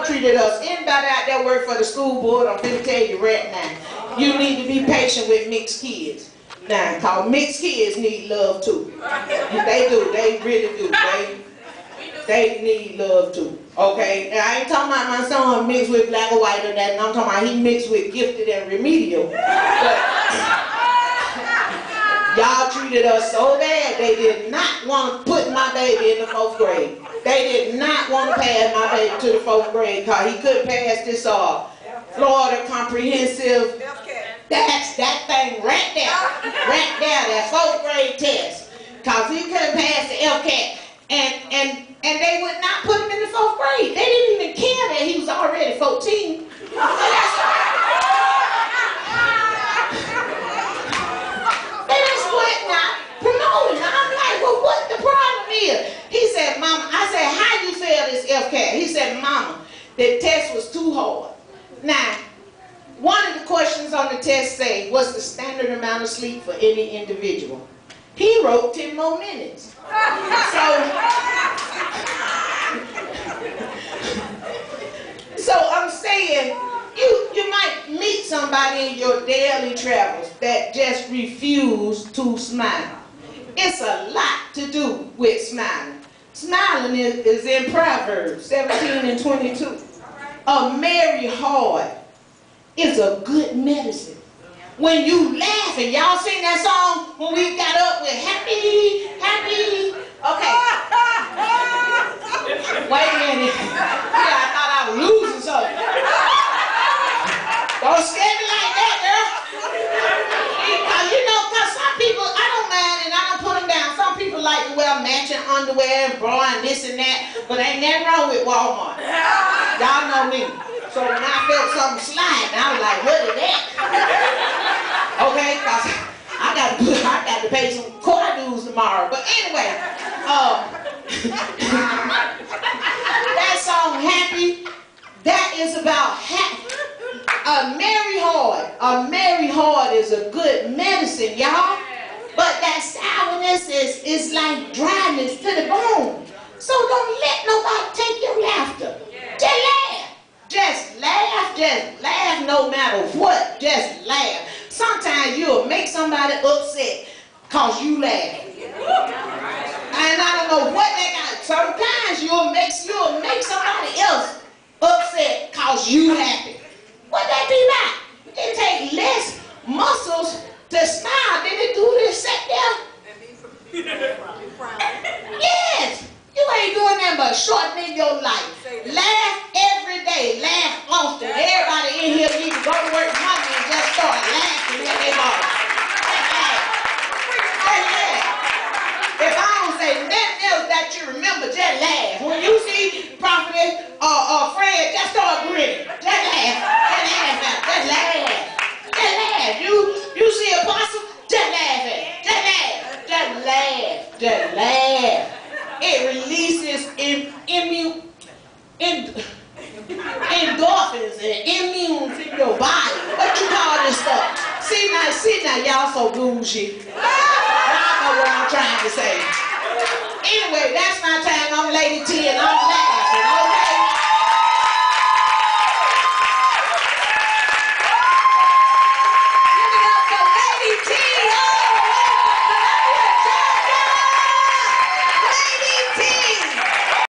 treated us. Anybody out there work for the school board, I'm going to tell you right now, you need to be patient with mixed kids. Now, because mixed kids need love too. They do. They really do. They need love too. Okay? And I ain't talking about my son mixed with black or white or that. And I'm talking about he mixed with gifted and remedial. But y'all treated us so bad, they did not want to put my baby in the 4th grade. They did not want to pass my baby to the 4th grade because he couldn't pass this Florida Comprehensive. That's that thing right there, that 4th grade test. Because he couldn't pass the LCAT. And they would not put him in the 4th grade. They didn't even care that he was already 14. They just would not promote him. I'm like, well, what the problem is? He said, Mama, I said, how you fail this LCAT? He said, Mama, the test was too hard. Now, one of the questions on the test say, what's the standard amount of sleep for any individual? He wrote 10 more minutes. So I'm saying, you might meet somebody in your daily travels that just refuse to smile. It's a lot to do with smiling. Smiling is in Proverbs 17 and 22. A merry heart is a good medicine. When you laugh, and y'all sing that song when we got up with happy, happy. Okay. Wait a minute. Yeah, I thought I was losing something. Don't scare me like that, girl. Because you know, because some people, I don't mind and I don't put them down. Some people like to wear matching underwear and bra and this and that, but ain't nothing wrong with Walmart. Y'all know me. So when I felt something sliding, I was like, what is that? Okay, because I got to pay some car dues tomorrow. But anyway, that song, Happy, that is about happy. A merry heart. A merry heart is a good medicine, y'all. But that sourness is like dryness to the bone. So don't let nobody take your laughter. Just laugh. Just laugh no matter what. Just laugh. Sometimes you'll make somebody upset because you laugh. And I don't know what they got. Sometimes you'll make somebody else upset because you happy. What that be like? It takes less muscles to smile than it do to sit there. Yes. You ain't doing nothing but shortening your life. Laugh every day. Laugh often. Everybody in here need to go to work Monday and just start laughing at their body. Just laugh. If I don't say nothing else that you remember, just laugh. When you see Prophet or Fred, just start grinning. Just laugh. Just laugh. Just laugh. Just laugh. You see Apostle, just laugh at it. Just laugh. Just laugh. Just laugh. It releases endorphins and immunes in your body. What you call this stuff? See now, y'all so bougie. Y'all know what I'm trying to say. Anyway, that's my time. I'm Lady T and I'm